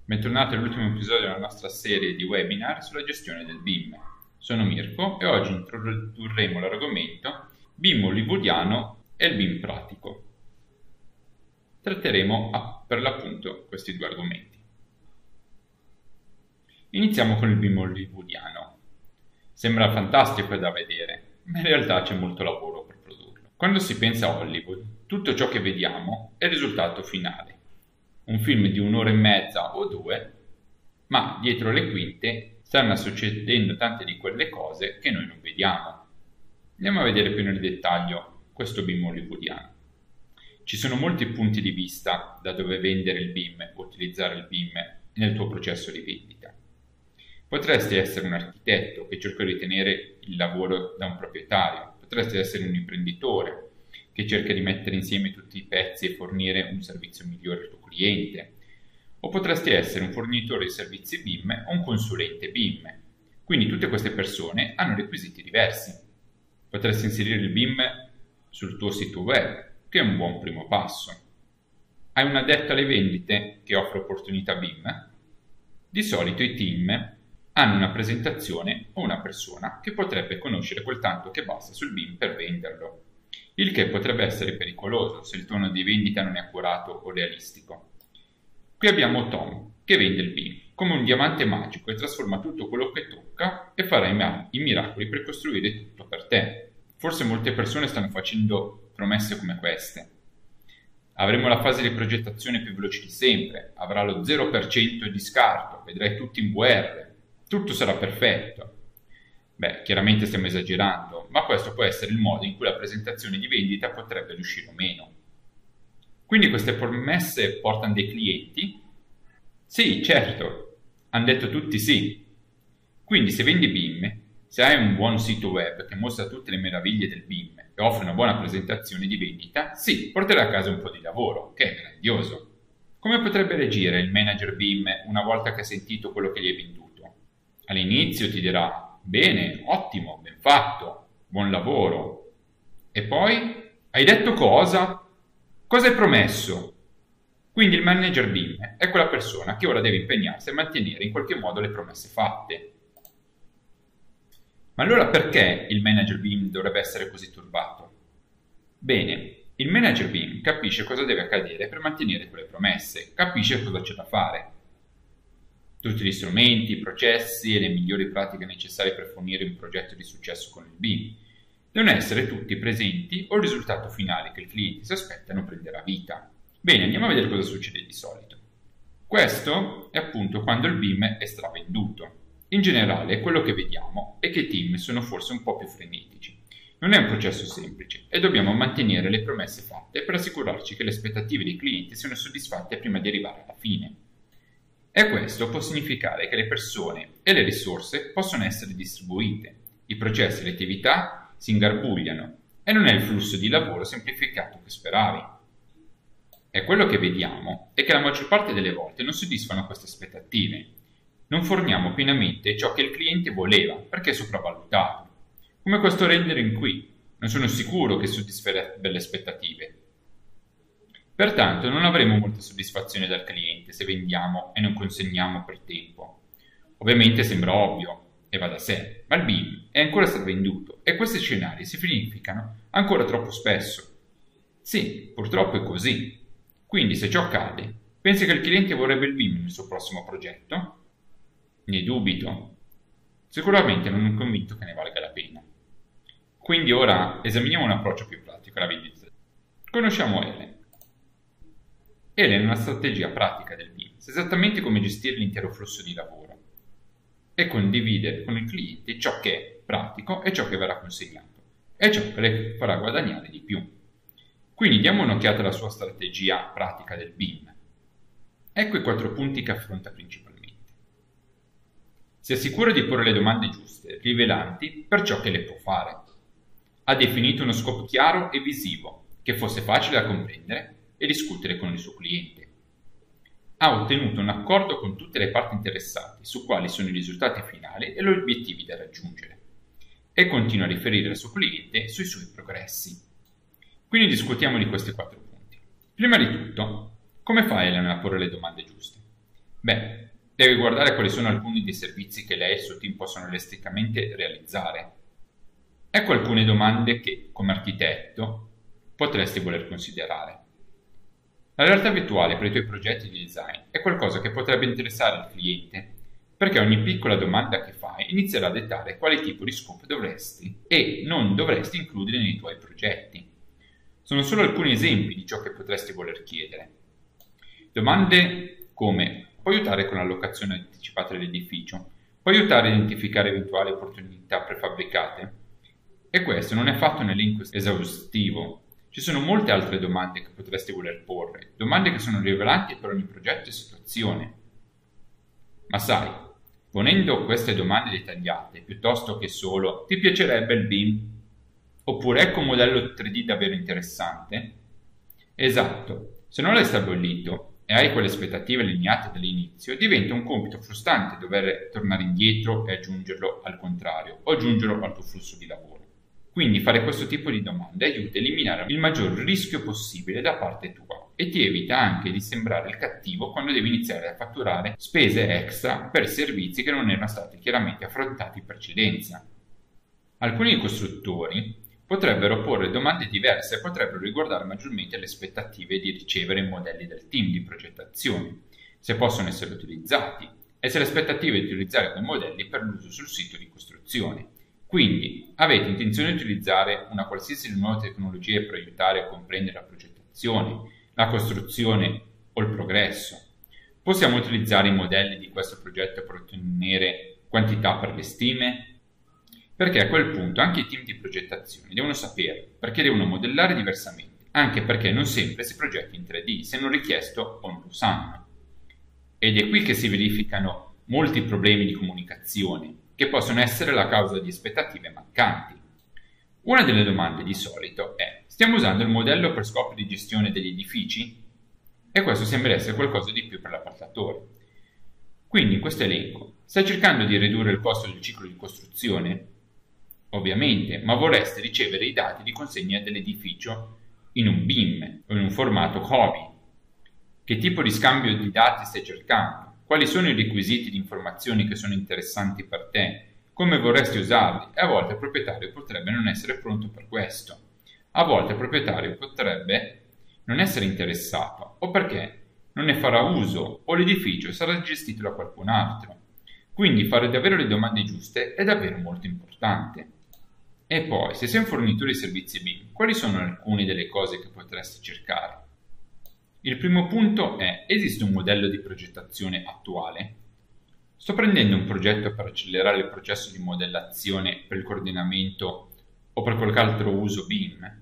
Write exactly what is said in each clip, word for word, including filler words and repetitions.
Bentornati all'ultimo episodio della nostra serie di webinar sulla gestione del B I M. Sono Mirko e oggi introdurremo l'argomento B I M hollywoodiano e il B I M pratico. Tratteremo ah, per l'appunto questi due argomenti. Iniziamo con il B I M hollywoodiano. Sembra fantastico da vedere, ma in realtà c'è molto lavoro per produrlo. Quando si pensa a Hollywood, tutto ciò che vediamo è il risultato finale. Un film di un'ora e mezza o due, ma dietro le quinte stanno succedendo tante di quelle cose che noi non vediamo. Andiamo a vedere più nel dettaglio questo B I M hollywoodiano. Ci sono molti punti di vista da dove vendere il B I M o utilizzare il B I M nel tuo processo di vendita. Potresti essere un architetto che cerca di ottenere il lavoro da un proprietario, potresti essere un imprenditore che cerca di mettere insieme tutti i pezzi e fornire un servizio migliore al tuo cliente, o potresti essere un fornitore di servizi B I M o un consulente B I M. Quindi tutte queste persone hanno requisiti diversi. Potresti inserire il B I M sul tuo sito web, che è un buon primo passo. Hai un addetto alle vendite che offre opportunità B I M? Di solito i team hanno una presentazione o una persona che potrebbe conoscere quel tanto che basta sul B I M per venderlo, il che potrebbe essere pericoloso se il tono di vendita non è accurato o realistico. Qui abbiamo Tom, che vende il B I M come un diamante magico e trasforma tutto quello che tocca e farà i, i miracoli per costruire tutto per te. Forse molte persone stanno facendo promesse come queste. Avremo la fase di progettazione più veloce di sempre, avrà lo zero per cento di scarto, vedrai tutto in V R, tutto sarà perfetto. Beh, chiaramente stiamo esagerando, ma questo può essere il modo in cui la presentazione di vendita potrebbe riuscire o meno. Quindi queste promesse portano dei clienti? Sì, certo, hanno detto tutti sì. Quindi se vendi B I M, se hai un buon sito web che mostra tutte le meraviglie del B I M e offre una buona presentazione di vendita, sì, porterai a casa un po' di lavoro, che è grandioso. Come potrebbe reagire il manager B I M una volta che ha sentito quello che gli hai venduto? All'inizio ti dirà: bene, ottimo, ben fatto, buon lavoro. E poi? Hai detto cosa? Cosa hai promesso? Quindi il manager B I M è quella persona che ora deve impegnarsi a mantenere in qualche modo le promesse fatte. Ma allora perché il manager B I M dovrebbe essere così turbato? Bene, il manager B I M capisce cosa deve accadere per mantenere quelle promesse, capisce cosa c'è da fare. Tutti gli strumenti, i processi e le migliori pratiche necessarie per fornire un progetto di successo con il B I M devono essere tutti presenti o il risultato finale che il cliente si aspetta non prenderà vita. Bene, andiamo a vedere cosa succede di solito. Questo è appunto quando il B I M è stravenduto. In generale, quello che vediamo è che i team sono forse un po' più frenetici. Non è un processo semplice e dobbiamo mantenere le promesse fatte per assicurarci che le aspettative dei clienti siano soddisfatte prima di arrivare alla fine. E questo può significare che le persone e le risorse possono essere distribuite, i processi e le attività si ingarbugliano e non è il flusso di lavoro semplificato che speravi. E quello che vediamo è che la maggior parte delle volte non soddisfano queste aspettative. Non forniamo pienamente ciò che il cliente voleva perché è sopravvalutato. Come questo rendering qui, non sono sicuro che soddisferebbe le aspettative. Pertanto non avremo molta soddisfazione dal cliente se vendiamo e non consegniamo per tempo. Ovviamente sembra ovvio e va da sé, ma il B I M è ancora stravenduto e questi scenari si verificano ancora troppo spesso. Sì, purtroppo è così. Quindi se ciò accade, pensi che il cliente vorrebbe il B I M nel suo prossimo progetto? Ne dubito. Sicuramente non è convinto che ne valga la pena. Quindi ora esaminiamo un approccio più pratico alla vendita. Conosciamo Helen. Helen è una strategia pratica del B I M, sa esattamente come gestire l'intero flusso di lavoro e condividere con il cliente ciò che è pratico e ciò che verrà consegnato e ciò che le farà guadagnare di più. Quindi diamo un'occhiata alla sua strategia pratica del B I M. Ecco i quattro punti che affronta principalmente. Si assicura di porre le domande giuste, rivelanti per ciò che le può fare. Ha definito uno scopo chiaro e visivo, che fosse facile da comprendere e discutere con il suo cliente. Ha ottenuto un accordo con tutte le parti interessate su quali sono i risultati finali e gli obiettivi da raggiungere e continua a riferire al suo cliente sui suoi progressi. Quindi discutiamo di questi quattro punti. Prima di tutto, come fa Helen a porre le domande giuste? Beh, devi guardare quali sono alcuni dei servizi che lei e il suo team possono realisticamente realizzare. Ecco alcune domande che, come architetto, potresti voler considerare. La realtà virtuale per i tuoi progetti di design è qualcosa che potrebbe interessare il cliente, perché ogni piccola domanda che fai inizierà a dettare quale tipo di scopo dovresti e non dovresti includere nei tuoi progetti. Sono solo alcuni esempi di ciò che potresti voler chiedere. Domande come: può aiutare con l'allocazione anticipata dell'edificio? Può aiutare a identificare eventuali opportunità prefabbricate? E questo non è fatto un elenco esaustivo. Ci sono molte altre domande che potresti voler porre, domande che sono rilevanti per ogni progetto e situazione. Ma sai, ponendo queste domande dettagliate, piuttosto che solo «ti piacerebbe il B I M?» oppure «ecco un modello tre D davvero interessante?» Esatto, se non l'hai stabilito e hai quelle aspettative allineate dall'inizio, diventa un compito frustrante dover tornare indietro e aggiungerlo al contrario, o aggiungerlo al tuo flusso di lavoro. Quindi fare questo tipo di domande aiuta a eliminare il maggior rischio possibile da parte tua e ti evita anche di sembrare il cattivo quando devi iniziare a fatturare spese extra per servizi che non erano stati chiaramente affrontati in precedenza. Alcuni costruttori potrebbero porre domande diverse e potrebbero riguardare maggiormente le aspettative di ricevere i modelli del team di progettazione, se possono essere utilizzati, e se le aspettative di utilizzare quei modelli per l'uso sul sito di costruzione. Quindi, avete intenzione di utilizzare una qualsiasi nuova tecnologia per aiutare a comprendere la progettazione, la costruzione o il progresso? Possiamo utilizzare i modelli di questo progetto per ottenere quantità per le stime? Perché a quel punto anche i team di progettazione devono sapere, perché devono modellare diversamente, anche perché non sempre si progetta in tre D, se non richiesto o non lo sanno. Ed è qui che si verificano molti problemi di comunicazione, che possono essere la causa di aspettative mancanti. Una delle domande di solito è: stiamo usando il modello per scopi di gestione degli edifici? E questo sembra essere qualcosa di più per l'appaltatore. Quindi in questo elenco, stai cercando di ridurre il costo del ciclo di costruzione? Ovviamente, ma vorresti ricevere i dati di consegna dell'edificio in un B I M o in un formato C O B I. Che tipo di scambio di dati stai cercando? Quali sono i requisiti di informazioni che sono interessanti per te? Come vorresti usarli? E a volte il proprietario potrebbe non essere pronto per questo. A volte il proprietario potrebbe non essere interessato, o perché non ne farà uso, o l'edificio sarà gestito da qualcun altro. Quindi fare davvero le domande giuste è davvero molto importante. E poi, se sei un fornitore di servizi B I M, quali sono alcune delle cose che potresti cercare? Il primo punto è: esiste un modello di progettazione attuale? Sto prendendo un progetto per accelerare il processo di modellazione per il coordinamento o per qualche altro uso B I M?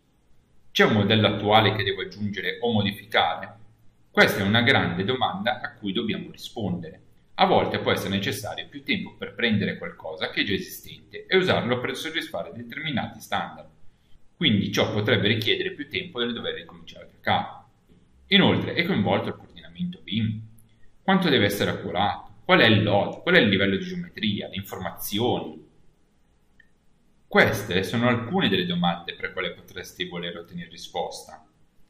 C'è un modello attuale che devo aggiungere o modificare? Questa è una grande domanda a cui dobbiamo rispondere. A volte può essere necessario più tempo per prendere qualcosa che è già esistente e usarlo per soddisfare determinati standard. Quindi ciò potrebbe richiedere più tempo del dover ricominciare da capo. Inoltre è coinvolto il coordinamento B I M. Quanto deve essere accurato? Qual è il load? Qual è il livello di geometria? Le informazioni? Queste sono alcune delle domande per le quali potresti voler ottenere risposta.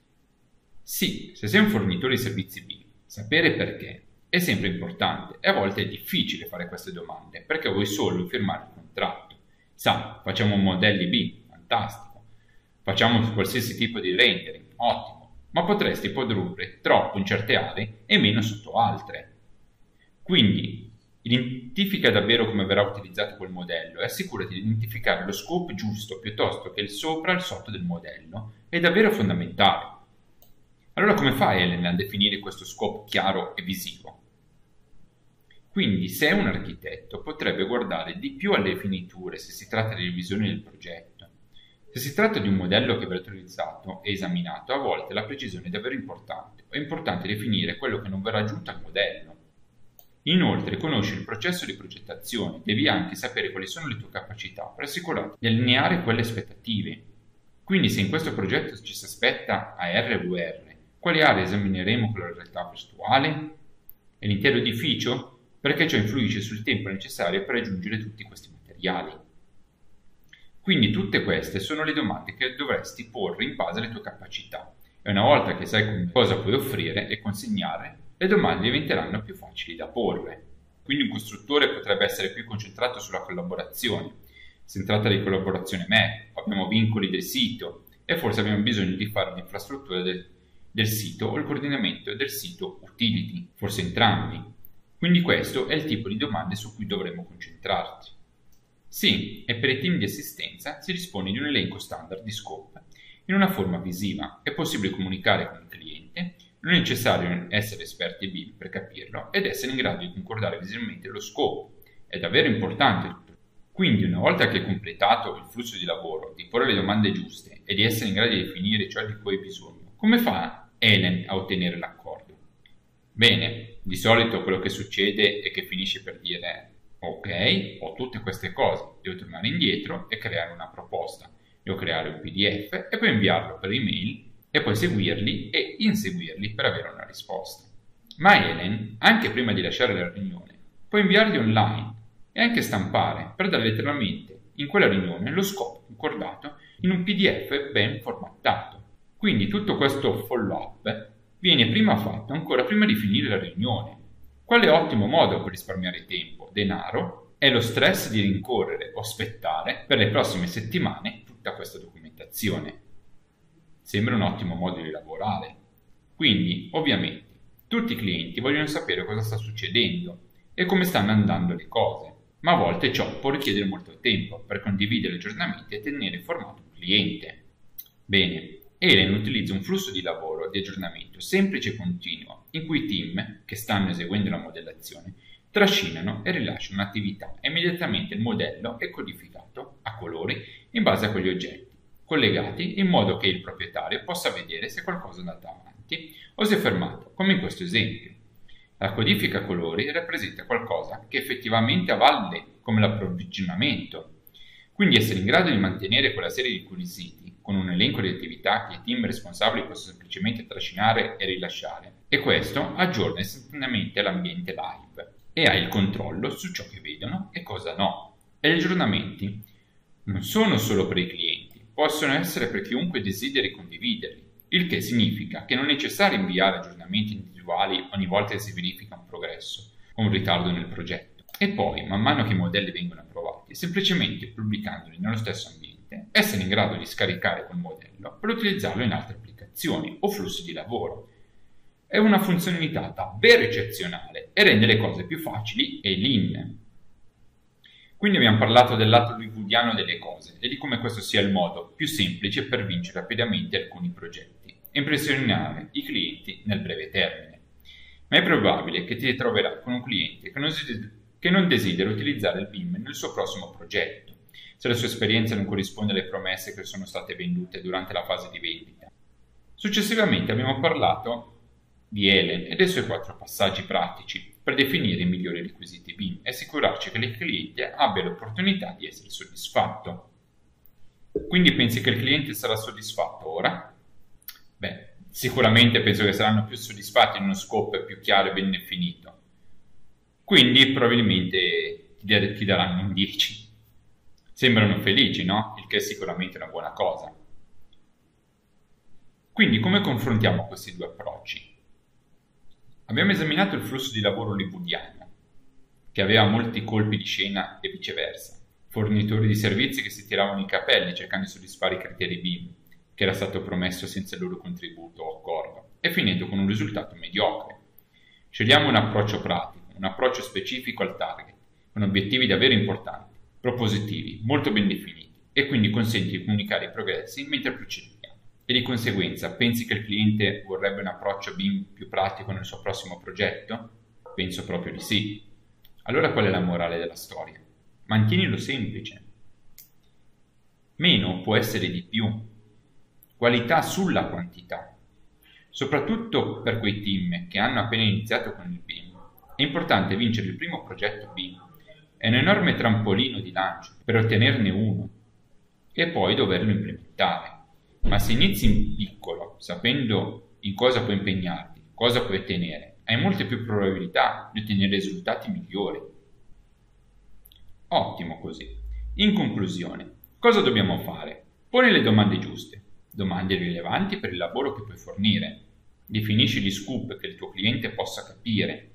Sì, se sei un fornitore di servizi B I M, sapere perché è sempre importante e a volte è difficile fare queste domande perché vuoi solo firmare il contratto. Sa, facciamo modelli B I M, fantastico. Facciamo qualsiasi tipo di rendering, ottimo. Ma potresti produrre troppo in certe aree e meno sotto altre. Quindi, identifica davvero come verrà utilizzato quel modello e assicurati di identificare lo scopo giusto piuttosto che il sopra e il sotto del modello. È davvero fondamentale. Allora come fai, Elena, a definire questo scopo chiaro e visivo? Quindi, se è un architetto, potrebbe guardare di più alle finiture se si tratta di revisione del progetto. Se si tratta di un modello che verrà utilizzato e esaminato, a volte la precisione è davvero importante. È importante definire quello che non verrà aggiunto al modello. Inoltre, conosci il processo di progettazione, devi anche sapere quali sono le tue capacità per assicurarti di allineare quelle aspettative. Quindi, se in questo progetto ci si aspetta A R V R, quali aree esamineremo con la realtà virtuale? E l'intero edificio? Perché ciò influisce sul tempo necessario per aggiungere tutti questi materiali. Quindi tutte queste sono le domande che dovresti porre in base alle tue capacità e una volta che sai cosa puoi offrire e consegnare, le domande diventeranno più facili da porre. Quindi un costruttore potrebbe essere più concentrato sulla collaborazione. Se si tratta di collaborazione M E P, abbiamo vincoli del sito e forse abbiamo bisogno di fare l'infrastruttura del, del sito o il coordinamento del sito utility, forse entrambi. Quindi questo è il tipo di domande su cui dovremmo concentrarci. Sì, e per i team di assistenza si dispone di un elenco standard di scope in una forma visiva. È possibile comunicare con il cliente, non è necessario essere esperti B I M per capirlo ed essere in grado di concordare visivamente lo scopo. È davvero importante tutto. Quindi una volta che è completato il flusso di lavoro, di porre le domande giuste e di essere in grado di definire ciò di cui hai bisogno, come fa Helen a ottenere l'accordo? Bene, di solito quello che succede è che finisce per dire ok, ho tutte queste cose, devo tornare indietro e creare una proposta, devo creare un P D F e poi inviarlo per email e poi seguirli e inseguirli per avere una risposta. Ma Helen, anche prima di lasciare la riunione, può inviarli online e anche stampare per dare letteralmente in quella riunione lo scopo concordato in un P D F ben formattato. Quindi tutto questo follow-up viene prima fatto ancora prima di finire la riunione. Quale ottimo modo per risparmiare tempo, denaro e lo stress di rincorrere o aspettare per le prossime settimane tutta questa documentazione. Sembra un ottimo modo di lavorare. Quindi, ovviamente, tutti i clienti vogliono sapere cosa sta succedendo e come stanno andando le cose, ma a volte ciò può richiedere molto tempo per condividere aggiornamenti e tenere informato il cliente. Bene, Helen utilizza un flusso di lavoro di aggiornamento semplice e continuo, in cui i team che stanno eseguendo la modellazione trascinano e rilasciano un'attività e immediatamente il modello è codificato a colori in base a quegli oggetti, collegati in modo che il proprietario possa vedere se qualcosa è andato avanti o si è fermato, come in questo esempio. La codifica a colori rappresenta qualcosa che effettivamente a valle come l'approvvigionamento. Quindi essere in grado di mantenere quella serie di requisiti con un elenco di attività che i team responsabili possono semplicemente trascinare e rilasciare, e questo aggiorna istantaneamente l'ambiente live e ha il controllo su ciò che vedono e cosa no. E gli aggiornamenti non sono solo per i clienti, possono essere per chiunque desideri condividerli, il che significa che non è necessario inviare aggiornamenti individuali ogni volta che si verifica un progresso o un ritardo nel progetto. E poi, man mano che i modelli vengono approvati, semplicemente pubblicandoli nello stesso ambiente, essere in grado di scaricare quel modello per utilizzarlo in altre applicazioni o flussi di lavoro. È una funzionalità davvero eccezionale e rende le cose più facili e lean. Quindi abbiamo parlato del lato hollywoodiano delle cose e di come questo sia il modo più semplice per vincere rapidamente alcuni progetti e impressionare i clienti nel breve termine. Ma è probabile che ti troverai con un cliente che non, si, che non desidera utilizzare il B I M nel suo prossimo progetto, se la sua esperienza non corrisponde alle promesse che sono state vendute durante la fase di vendita. Successivamente abbiamo parlato di Helen e dei suoi quattro passaggi pratici per definire i migliori requisiti B I M e assicurarci che il cliente abbia l'opportunità di essere soddisfatto. Quindi pensi che il cliente sarà soddisfatto ora? Beh, sicuramente penso che saranno più soddisfatti in uno scopo più chiaro e ben definito. Quindi probabilmente ti daranno un dieci. Sembrano felici, no? Il che è sicuramente una buona cosa. Quindi come confrontiamo questi due approcci? Abbiamo esaminato il flusso di lavoro hollywoodiano, che aveva molti colpi di scena e viceversa, fornitori di servizi che si tiravano i capelli cercando di soddisfare i criteri B I M, che era stato promesso senza il loro contributo o accordo, e finendo con un risultato mediocre. Scegliamo un approccio pratico, un approccio specifico al target, con obiettivi davvero importanti, propositivi, molto ben definiti, e quindi consente di comunicare i progressi mentre procediamo. E di conseguenza pensi che il cliente vorrebbe un approccio B I M più pratico nel suo prossimo progetto? Penso proprio di sì. Allora qual è la morale della storia? Mantienilo semplice. Meno può essere di più. Qualità sulla quantità. Soprattutto per quei team che hanno appena iniziato con il B I M. È importante vincere il primo progetto B I M. È un enorme trampolino di lancio per ottenerne uno e poi doverlo implementare. Ma se inizi in piccolo, sapendo in cosa puoi impegnarti, cosa puoi ottenere, hai molte più probabilità di ottenere risultati migliori. Ottimo così. In conclusione, cosa dobbiamo fare? Poni le domande giuste, domande rilevanti per il lavoro che puoi fornire. Definisci gli scoop che il tuo cliente possa capire.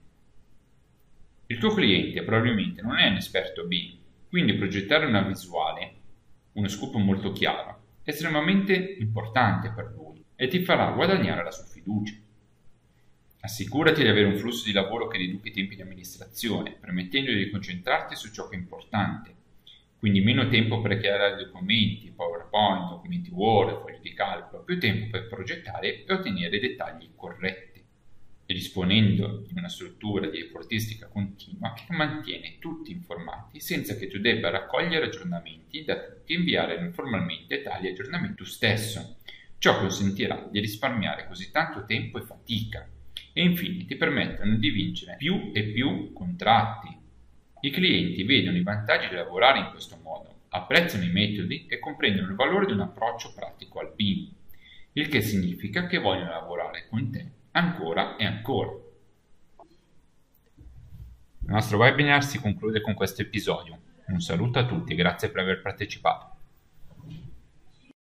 Il tuo cliente probabilmente non è un esperto B, quindi progettare una visuale, uno scoop molto chiaro, è estremamente importante per lui e ti farà guadagnare la sua fiducia. Assicurati di avere un flusso di lavoro che riduca i tempi di amministrazione, permettendogli di concentrarti su ciò che è importante. Quindi meno tempo per creare documenti, PowerPoint, documenti Word, fogli di calcolo, più tempo per progettare e ottenere i dettagli corretti, e disponendo di una struttura di reportistica continua che mantiene tutti informati senza che tu debba raccogliere aggiornamenti da tutti e inviare informalmente tali aggiornamenti tu stesso. Ciò consentirà di risparmiare così tanto tempo e fatica e infine ti permettono di vincere più e più contratti. I clienti vedono i vantaggi di lavorare in questo modo, apprezzano i metodi e comprendono il valore di un approccio pratico al B I M, il che significa che vogliono lavorare con te ancora e ancora. Il nostro webinar si conclude con questo episodio. Un saluto a tutti e grazie per aver partecipato.